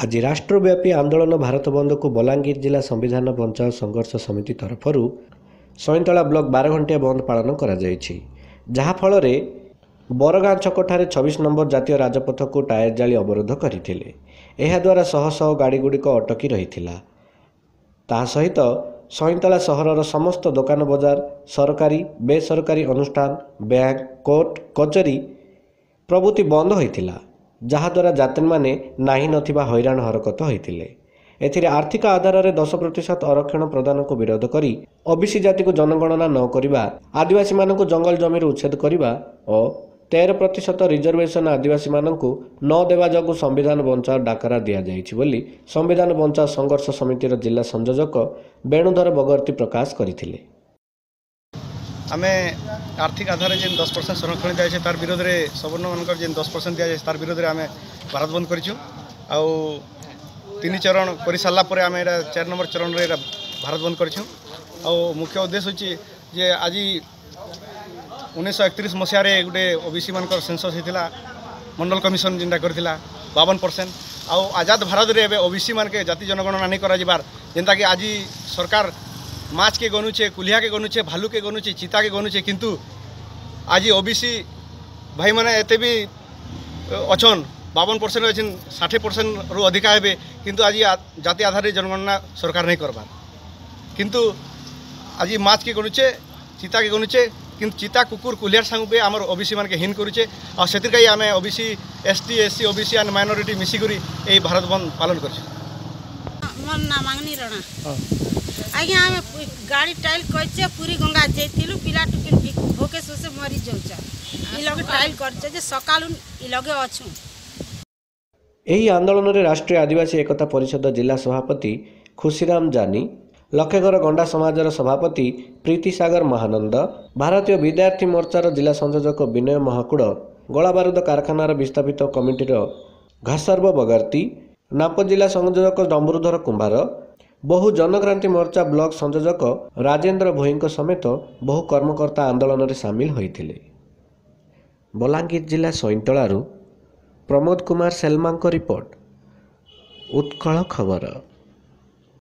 आज राष्ट्रव्यापी आंदोलन भारत बंद को बलांगीर जिला संविधान बचाओ संघर्ष समिति तरफ सईतला ब्लॉक 12 घंटिया बंद पालन करा जायछि। जहा फल रे बरगाँ छकठारे 26 नंबर जातीय राजपथ को टायर जाली अवरोध करथिले। एहा द्वारा शह शह गाड़ी गुड़िक अटकी रहिथिला। ता सहित सईतला सहरर समस्त दुकान बजार, सरकारी बेसरकारी अनुष्ठान, बैंक, कोर्ट कचेरी प्रभृति बंद होइथिला। जहाद्वारा यात्री माने नाही नथिबा हैरान हरकत होइथिले। एथिरे आर्थिक आधार में 10% आरक्षण प्रदान को विरोध करी ओबीसी जाति को जनगणना न करिबा, आदिवासी मानक जंगल जमीर उच्छेद करिबा और 13% रिजर्वेशन आदिवासी मानक न देवा जगु संविधान बचाओ डाकरा दिया जाइछि बोली संविधान बचाओ संघर्ष समितिर जिला संयोजक वेणुधर बगर्ती प्रकाश करथिले। आमे आर्थिक आधार जेन 10% संरक्षण दिया जाए तार विरोध में सवर्ण मान जेन 10% दिया जाए तार विरोध में आम भारत बंद करूँ। 3 चरण कर सारापर आम 4 नंबर चरण रे भारत बंद करूँ। मुख्य उद्देश्य होची आज 1931 मसीह गोटे ओबीसी मान सेंसस होता मंडल कमिशन जेनटा करथिला 52%। आजाद भारत रे एबे ओबीसी मान के जाति जनगणना नहीं करा जिबार जेनता कि आज सरकार माछ के गनुचे, कुलिया के गनुचे, भालू के गनुचे, चीता के गनुचे, किंतु आज ओबीसी भाई मैंने एते भी अच्छन 52% अच्छे 60% रु अधिका हे किंतु आज जाति आधार जनगणना सरकार नहीं करबार। किंतु आज माछ के गनुचे, चीता के गनुचे, किंतु चीता कुकुर कुलियार संग भी आमर ओबीसी मान के हिन करुचे। और से आम OBC ST SC OBC and minority मिसिकरी ए भारत बंद पालन कर। मोर ना मांगनी रणा आज्ञा आम गाड़ी टाइल करचे पूरी गंगा जाइलु पिला टुकिन भोके सोसे मरी जाउचा इ लगे टाइल करचे जे सकालु इ लगे अछु। एही आंदोलन रे राष्ट्रीय आदिवासी एकता परिषद जिला सभापति खुशीराम जानी, लखेघर गंडा समाजर सभापति प्रीति सागर महानंद, भारतीय विद्यार्थी मोर्चार जिला संयोजक विनय महाकुड़, गोला बारूद कारखानार विस्थापित कमिटीर घासर्व बगर्ती, नाप जिला संयोजक डम्बरुधर कुंभार, बहु जनक्रांति मोर्चा ब्लॉक संयोजक राजेंद्र भोई समेत बहु कर्मकर्ता आंदोलन में सामिल होइथिले। बलांगीर जिला सईतलारू प्रमोद कुमार सेलमा रिपोर्ट, उत्कल खबर।